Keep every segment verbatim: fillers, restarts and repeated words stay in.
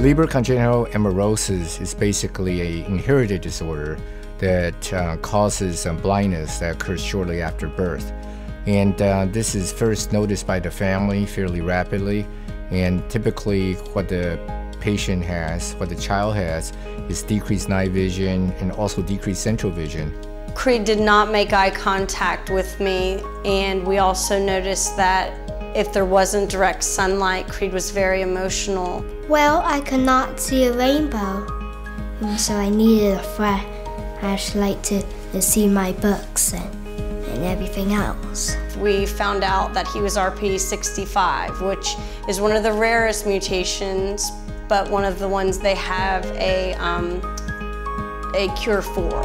Leber congenital amaurosis is basically an inherited disorder that uh, causes um, blindness that occurs shortly after birth. And uh, this is first noticed by the family fairly rapidly, and typically what the patient has, what the child has, is decreased night vision and also decreased central vision. Creed did not make eye contact with me, and we also noticed that if there wasn't direct sunlight, Creed was very emotional. Well, I could not see a rainbow, and so I needed a friend. I actually like to, to see my books and, and everything else. We found out that he was R P E sixty-five, which is one of the rarest mutations, but one of the ones they have a, um, a cure for.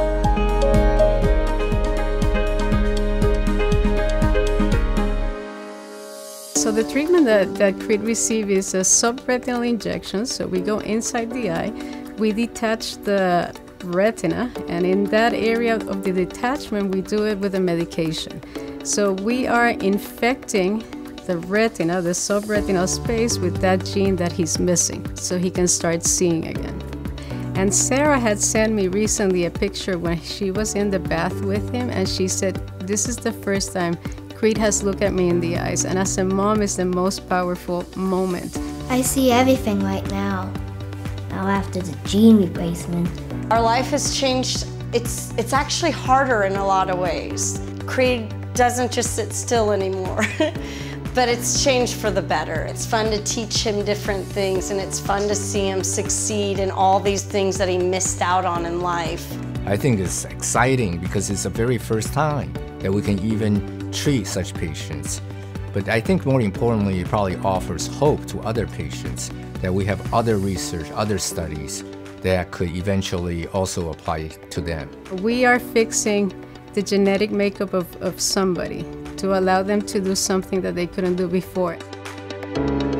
So the treatment that, that Creed received is a subretinal injection. So we go inside the eye, we detach the retina, and in that area of the detachment, we do it with a medication. So we are infecting the retina, the subretinal space, with that gene that he's missing, so he can start seeing again. And Sarah had sent me recently a picture when she was in the bath with him, and she said, this is the first time Creed has looked at me in the eyes, and as a mom, it's the most powerful moment. I see everything right now, now after the gene replacement. Our life has changed. It's, it's actually harder in a lot of ways. Creed doesn't just sit still anymore, but it's changed for the better. It's fun to teach him different things, and it's fun to see him succeed in all these things that he missed out on in life. I think it's exciting because it's the very first time that we can even treat such patients. But I think more importantly, it probably offers hope to other patients that we have other research, other studies that could eventually also apply to them. We are fixing the genetic makeup of, of somebody to allow them to do something that they couldn't do before.